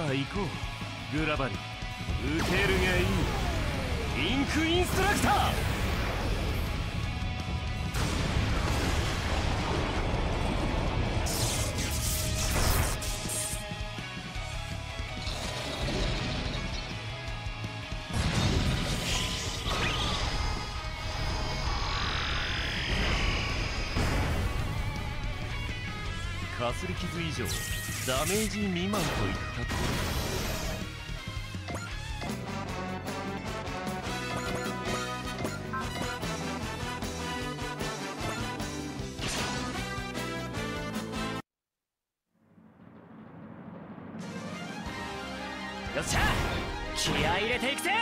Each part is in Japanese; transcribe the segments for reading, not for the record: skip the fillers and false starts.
あ行こうグラバリ。受けるがいい。インクインストラクター。かすり傷以上ダメージ未満といったところ。よっしゃ気合い入れていくぜ。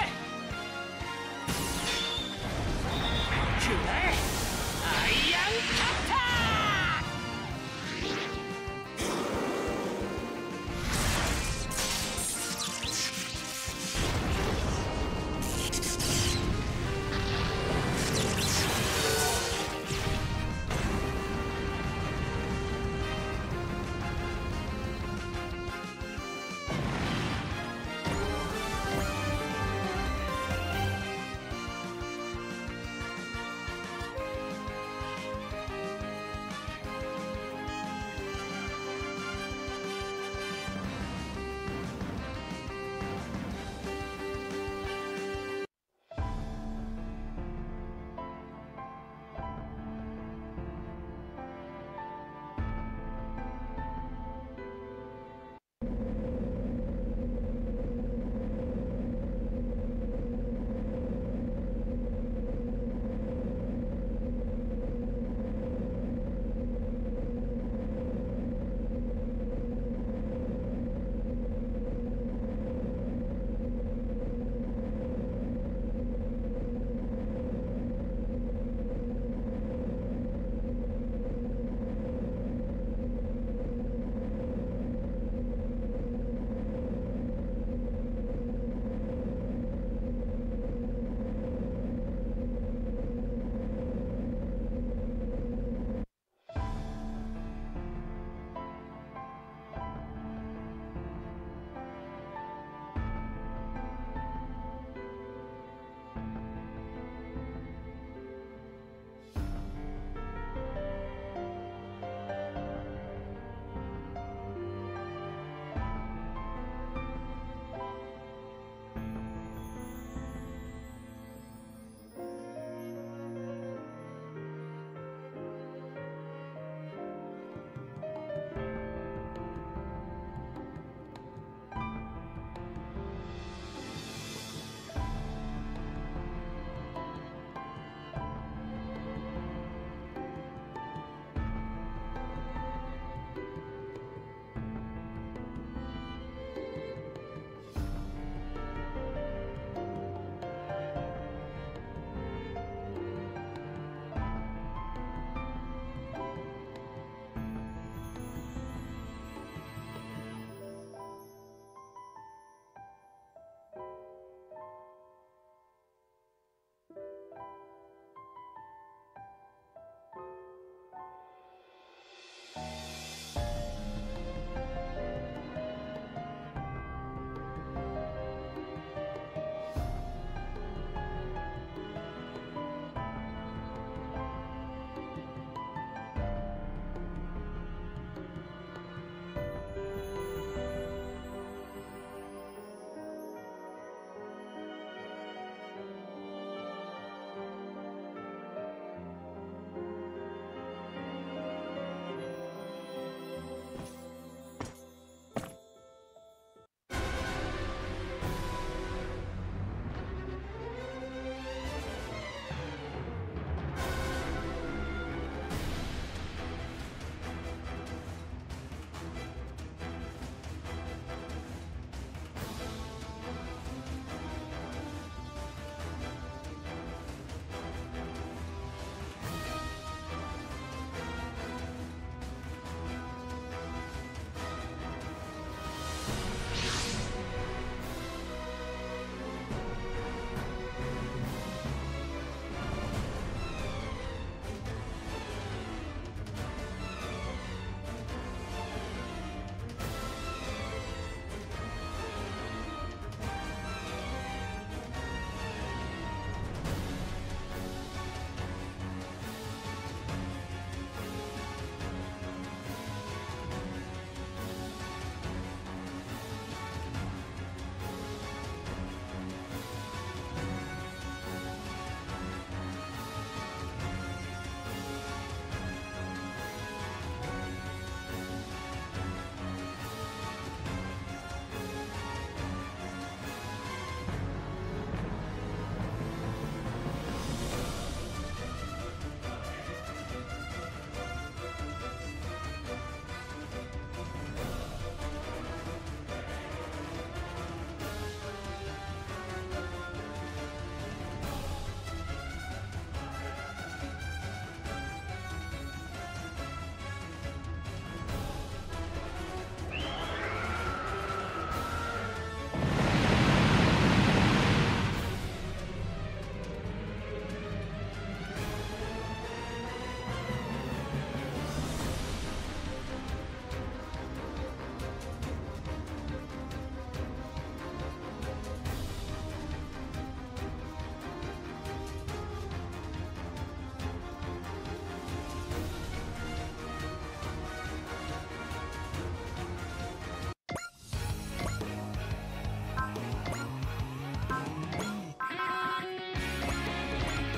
くらえアイアンカッター。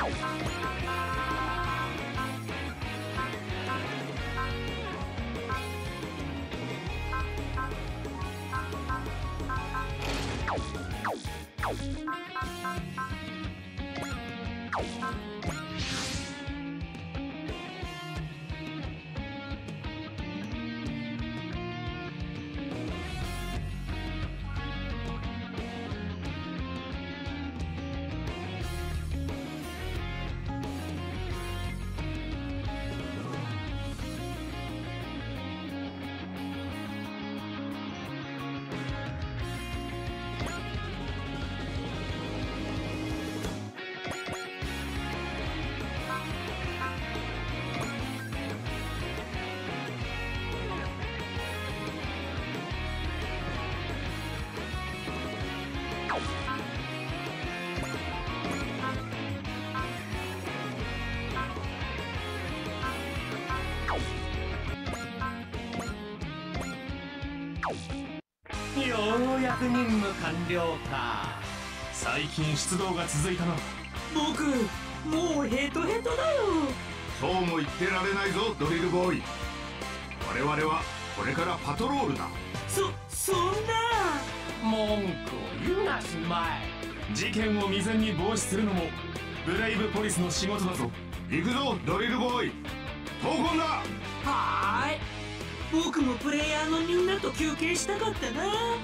ようやく任務完了か。最近出動が続いたな。 僕もうヘトヘトだよ。 そうも言ってられないぞドリルボーイ。我々はこれからパトロールだ。 そんな文句を言うなすまい。事件を未然に防止するのもブレイブポリスの仕事だぞ。 行くぞドリルボーイ、闘魂だ。 はーい、僕もプレイヤーのみんなと休憩したかったな。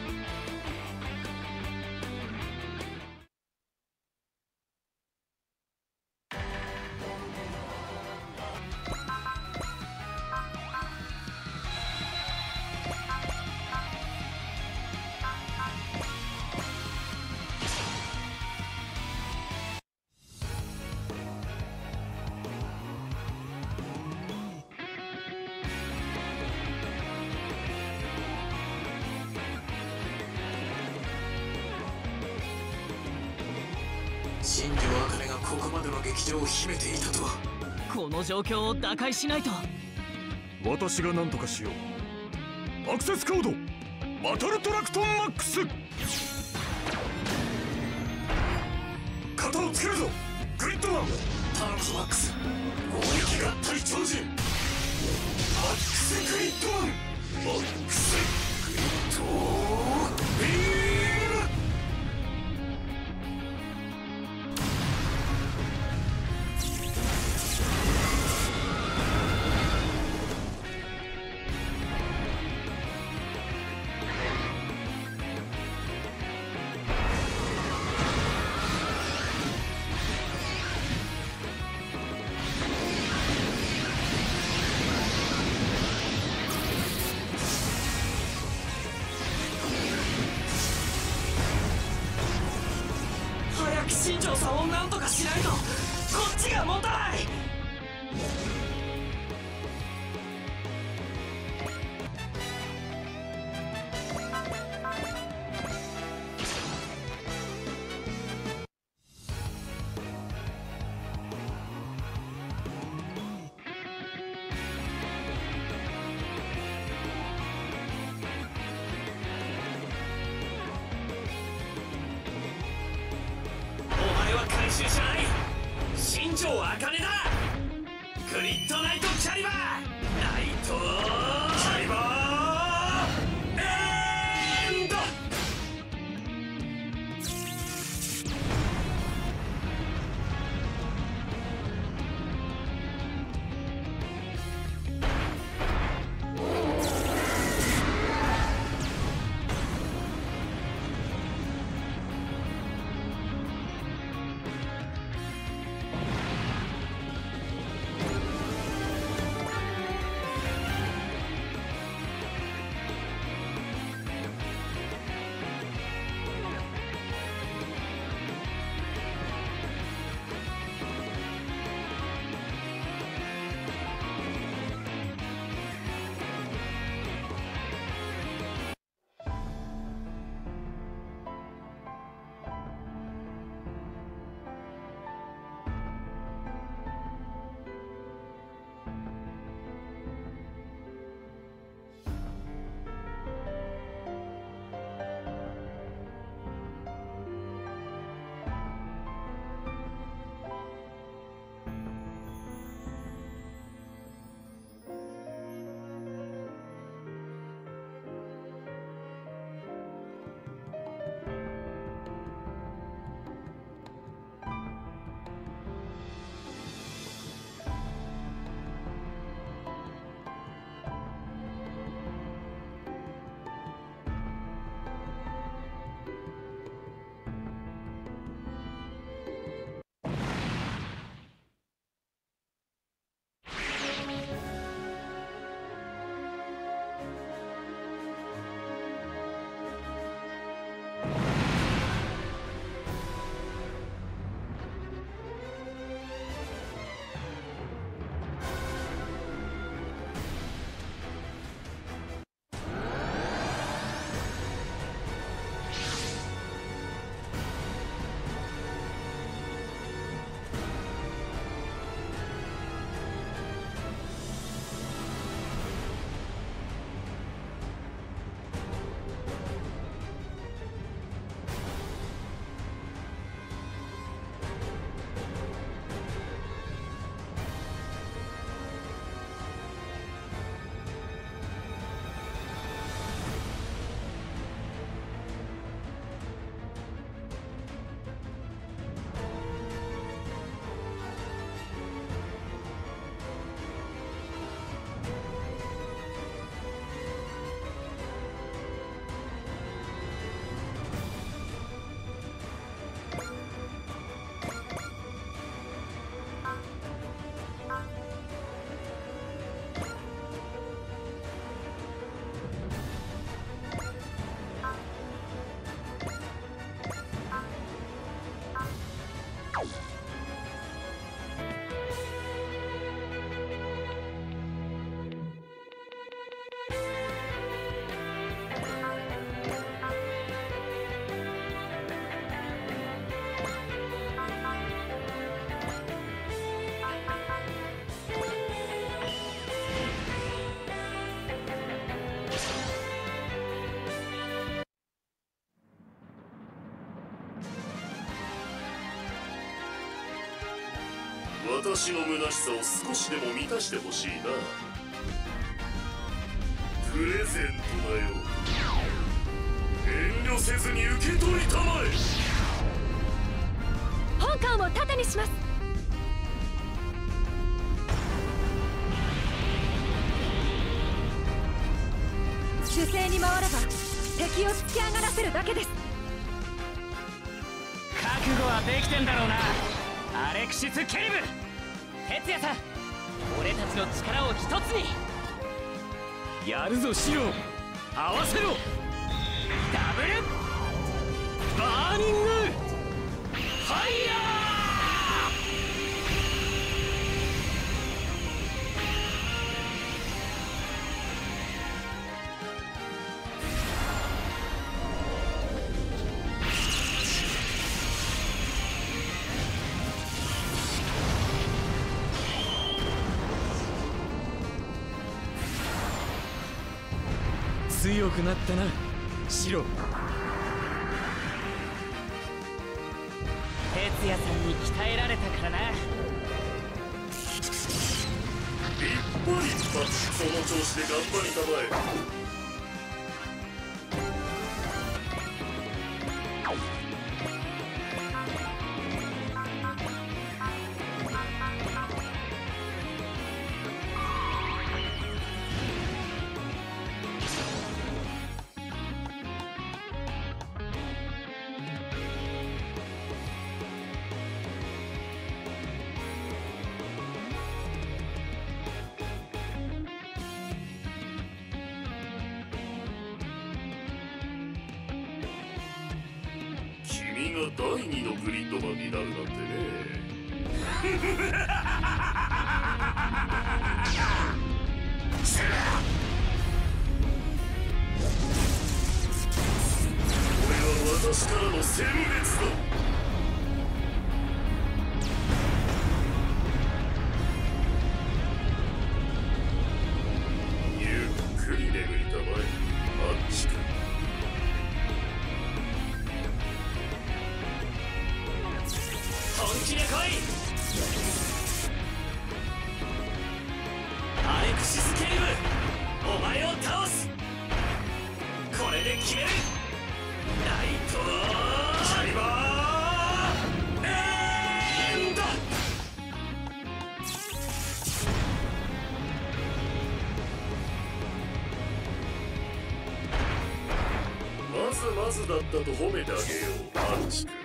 新庄茜がここまでの劇場を秘めていたとは。 この状況を打開しないと。 私が何とかしよう。アクセスコードバトルトラクトンマックス。肩をつけるぞグリッドマン。 タノスマックス攻撃合体超人マックスグリッドマン。マックスグリッドビーム。 新庄さんを何とかしないとこっちがもたない。回収じゃない、新庄茜だ。グリッドナイトキャリバー、ナイトキャリバーエンド。 私の虚しさを少しでも満たしてほしいな。プレゼントだよ。遠慮せずに受け取りたまえ。 本艦を盾にします。守勢に回れば敵を突き上がらせるだけです。 覚悟はできてんだろうな、アレクシス・ケリブ。哲也さん、俺たちの力を一つに。やるぞシロン、合わせろ。ダブルバーニングファイヤー。強くなったなシロ。哲也さんに鍛えられたからな。 立派立派、その調子で頑張りたまえ。君が第2のグリッドマンになるなんてね。これは私からの選別だ。ゆっくり眠りたまえ、マッチ君。 本気で来い。アレクシス・ケリブ、お前を倒す。これで決める。ナイトチャリバーエンド。 まずだったと褒めてあげよう、マッチ君。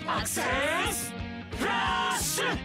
アクセスフラッシュ。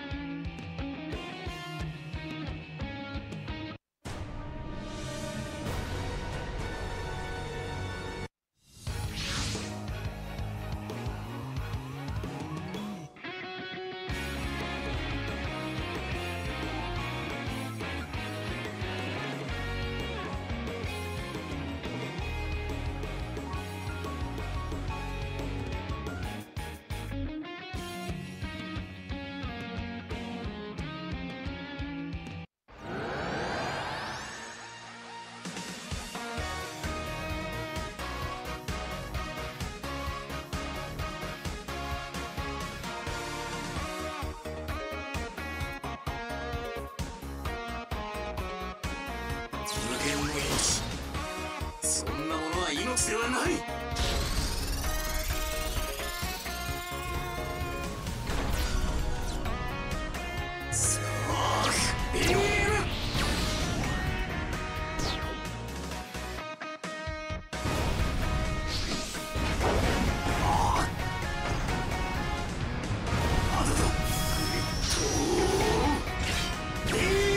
無限の命、そんなものは命ではない。スモークビーム。まだだ。グリッドビーム。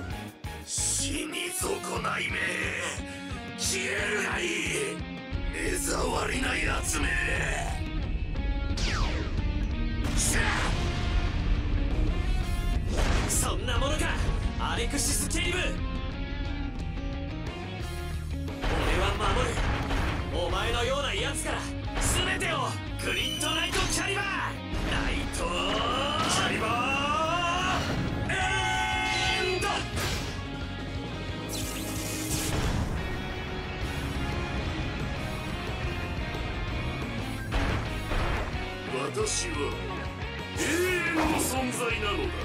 死に損ないめ、消えるがいい。 障りなやつめ。 そんなものかアレクシス・ケリブ。俺は守る。お前のようなやつから全てを。グリッドナイト・キャリバーナイト・キャリバーエンド。 私は永遠の存在なのだ。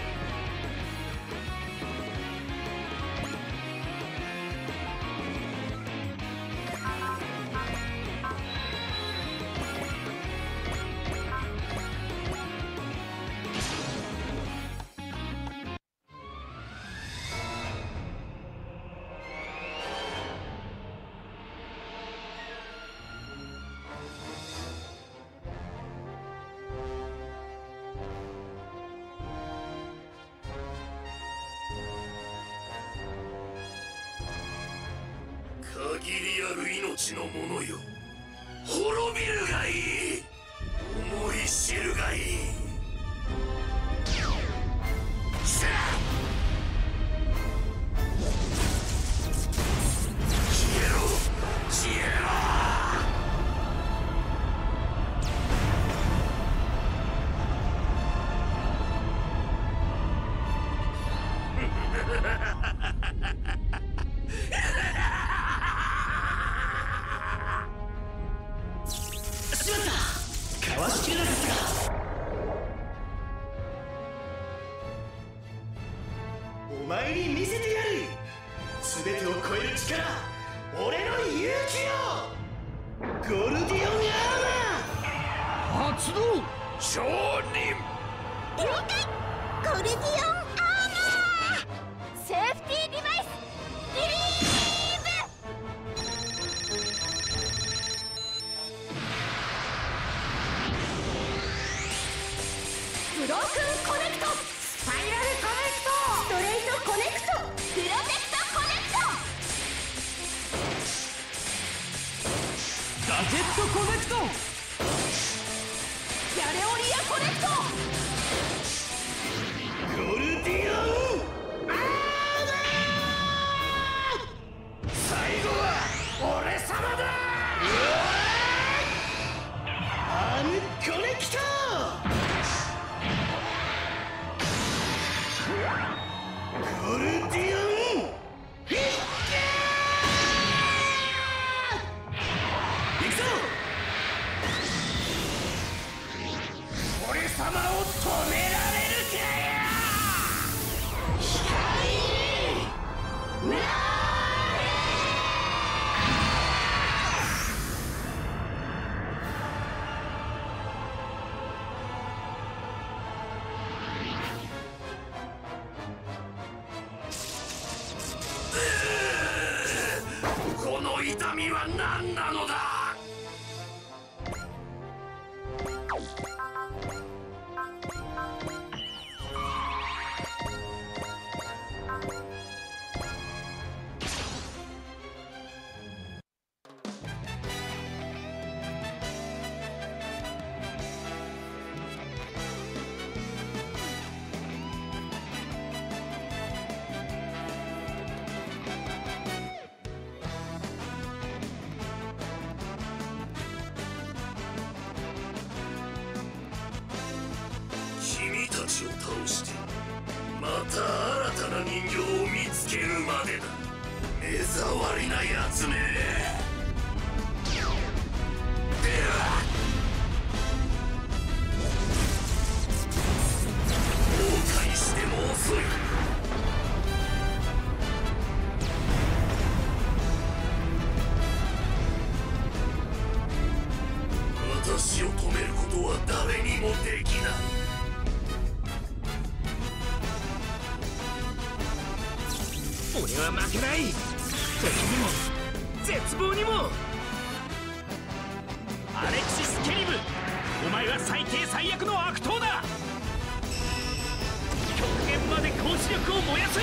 限りある命のものよ、滅びるがいい。思い知るがいい。消えろ消えろ。 かわしきれなかったか。お前に見せてやる。全てを超える力、俺の勇気を。ゴルディオンアーマー発動。 証人。 了解。ゴルディオンアーマーセーフティーデバイスリリーブ。ブロークンコネクト、スパイラルコネクト、ストレートコネクト、プロテクトコネクト、 ガジェットコネクト。 ギャレオリアコネクト。 ゴルディオンアーマー。最後は俺様だ。アームコネクト。ゴルディオンフィッケー。行くぞ。俺様を止められるかよ。光なこの痛みは何なのだ。君たちを倒してまた新たな人形を見つけるまでだ。目障りなやつめ。では後悔しても遅い。私を止めることは誰にもできない。 俺は負けない。敵にも絶望にも。アレクシス・ケリブ、お前は最低最悪の悪党だ。極限まで高視力を燃やす。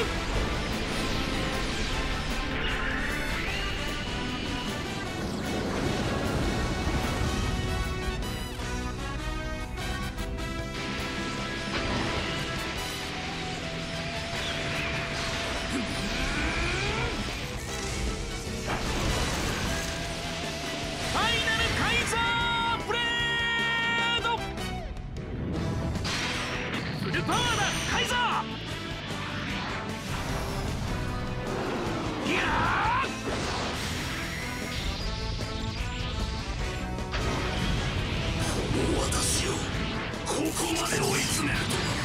こまで追い詰めるとは。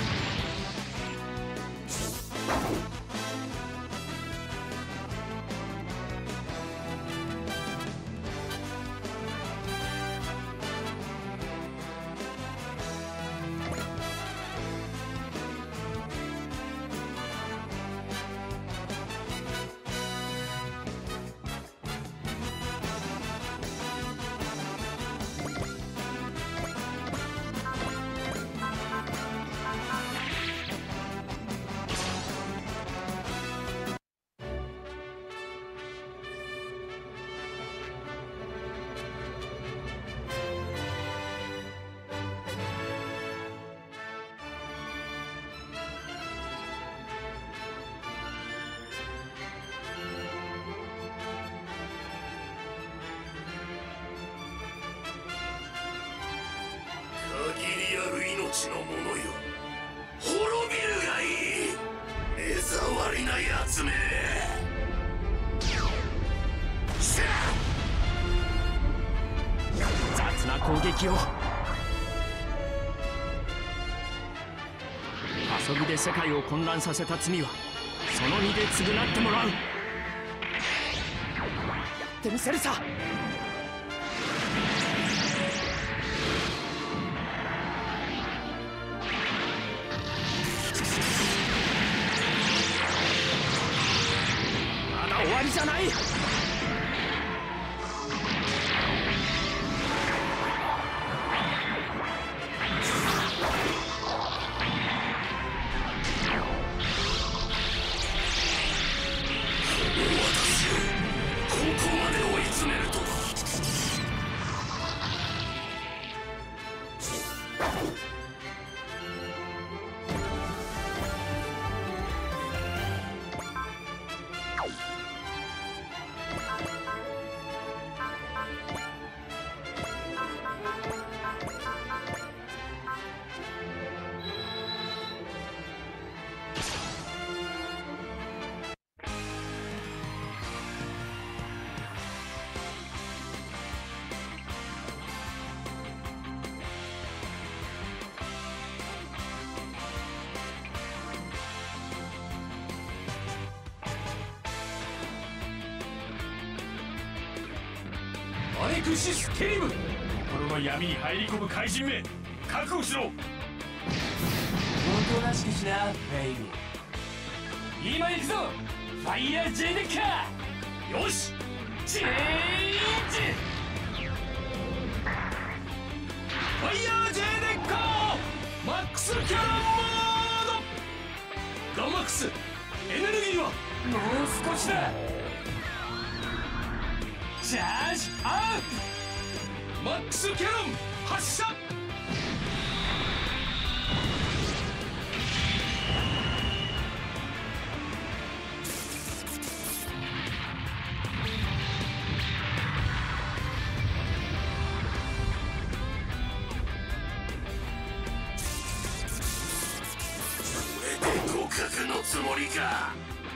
限りある命のものよ、滅びるがいい。目障りなやつめ。 雑な攻撃を。遊びで世界を混乱させた罪はその身で償ってもらう。やってみせるさ。終わりじゃない。 アレクシス・ケリム、心の闇に入り込む怪人め、覚悟しろ。 おとなしくしな、ベイビー。今行くぞ、ファイヤー J デッカー。よし、チェンジ。ファイヤー J デッカーマックスキャノンモード。ガンマックス、エネルギーはもう少しだ。チャージアップ。マックスキャノン発射。 互角のつもりか。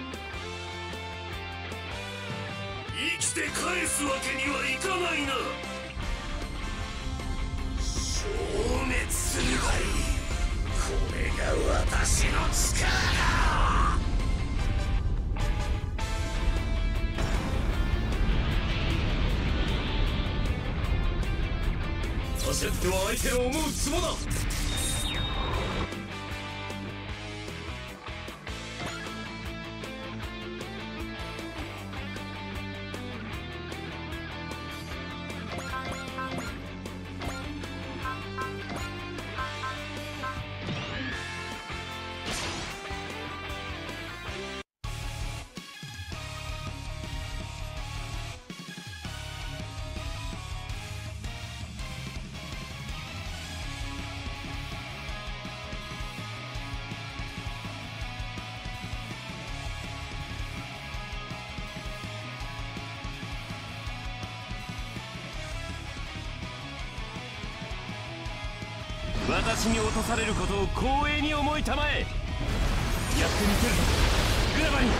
生きて返すわけにはいかないな。消滅するがいい。これが私の力だ。 焦っては相手の思うつぼだ。私に落とされることを光栄に思いたまえ。やってみせるぞ、グラバニ。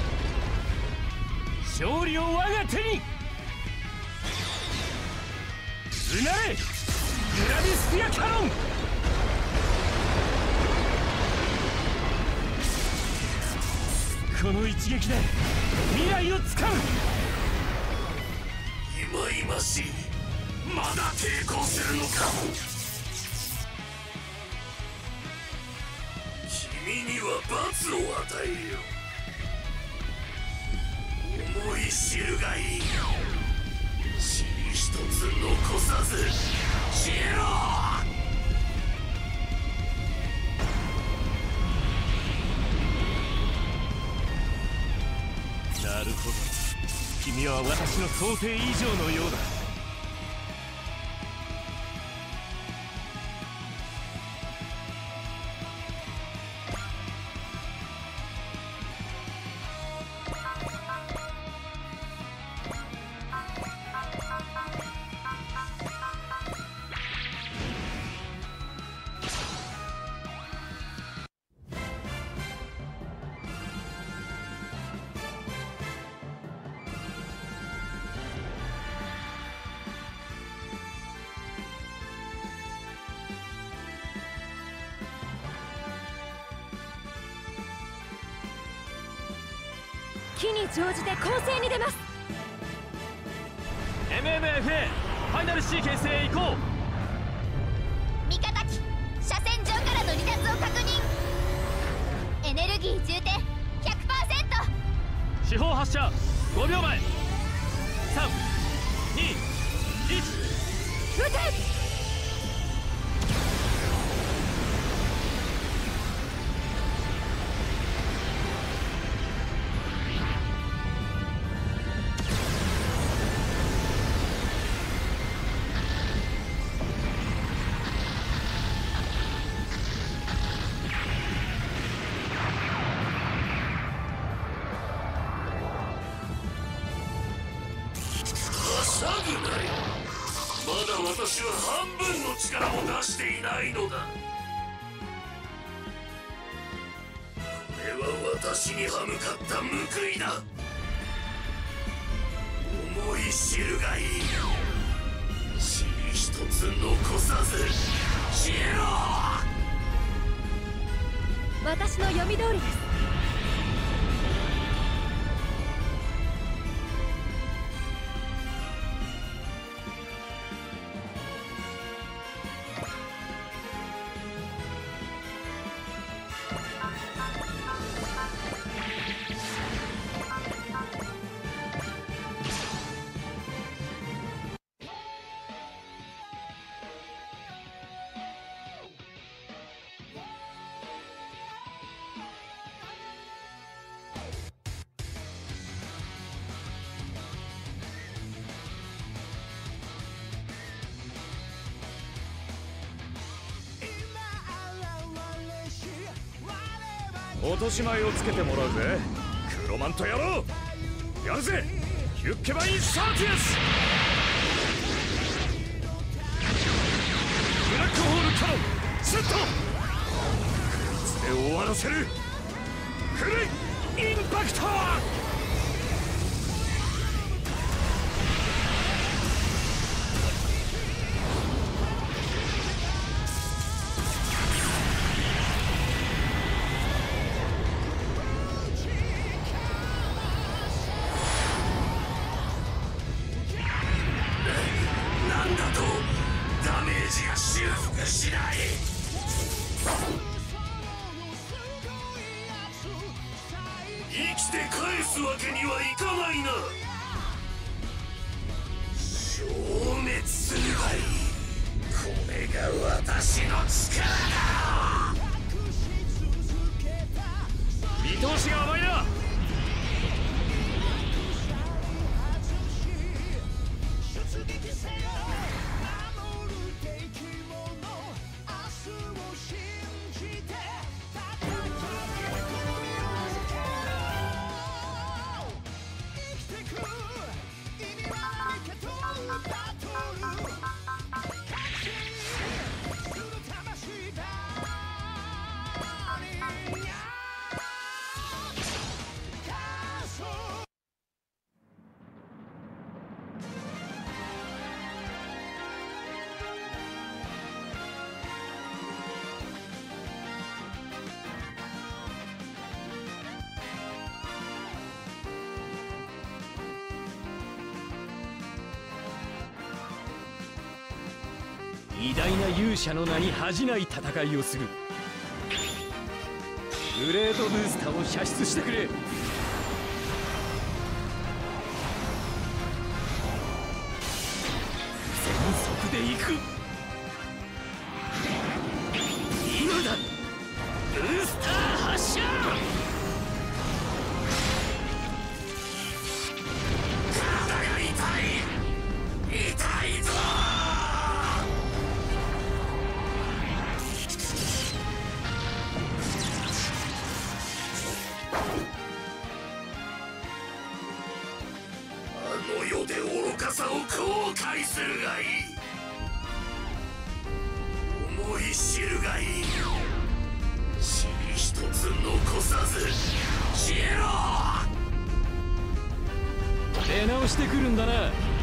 勝利を我が手に。 うなれグラビスピアカノン。この一撃で未来をつかむ。 いましい。まだ抵抗するのか。君には罰を与えよう。思い知るがいい。塵一つ残さず消えろ。 なるほど、君は私の想定以上のようだ。 機に乗じて攻勢に出ます。 MMFA ファイナルシーケンスへ行こう。 味方機車線上からの離脱を確認。エネルギー充填 100%。 四方発射5秒前。3、2、1。 撃て。 はしゃぐなよ。まだ私は半分の力も出していないのだ。これは私に歯向かった報いだ。思い知るがいい。塵一つ残さず消えろ。 私の読み通りです。 落とし前をつけてもらうぜクロマント野郎。やるぜヒュッケバインサーティアス。ブラックホールキャノンセット。こいつで終わらせる。フルインパクト。 しない。生きて返すわけにはいかないな。消滅するがいい。これが私の力だ。 見通しが甘いな。 偉大な勇者の名に恥じない戦いをする。ブレードブースターを射出してくれ。全速で行く。今だ。ブースター発射。 体が痛いぞ。あの世で愚かさを後悔するがいい。思い知るがいい。塵一つ残さず消えろ。 出直してくるんだな。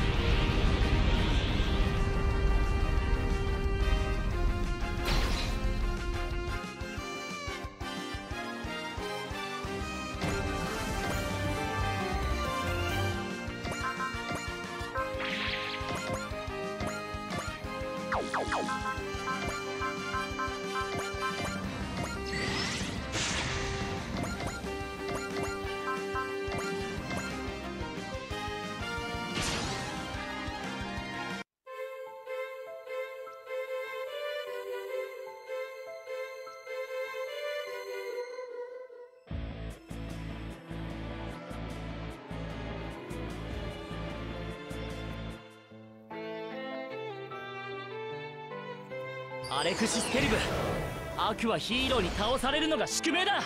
アレクシス・ケリブ、悪はヒーローに倒されるのが宿命だ。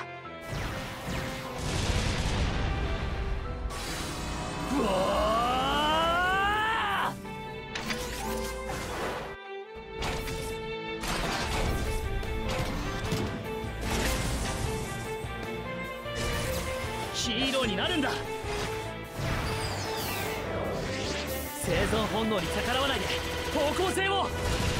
うわー！ヒーローになるんだ。生存本能に逆らわないで方向性を。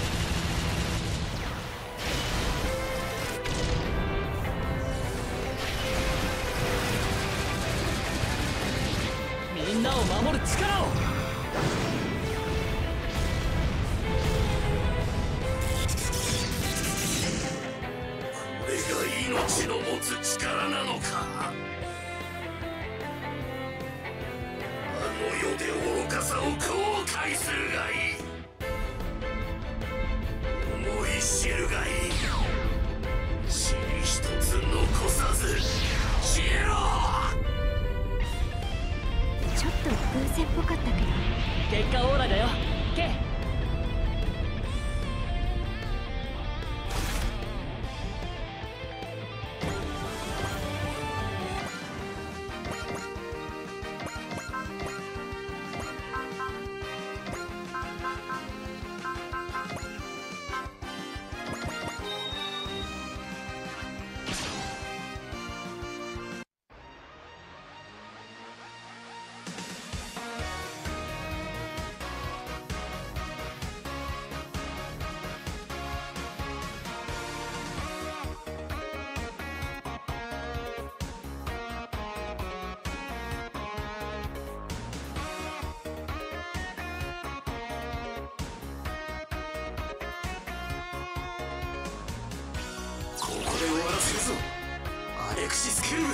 みんなを守る力を。 これが命の持つ力なのか。あの世で愚かさを後悔するがいい。思い知るがいい。塵一つ残さず消えろ。 ちょっと偶然っぽかったけど。 結果オーライだよ、ケイ。 ここで終わらせるぞ、アレクシス・ケルブ。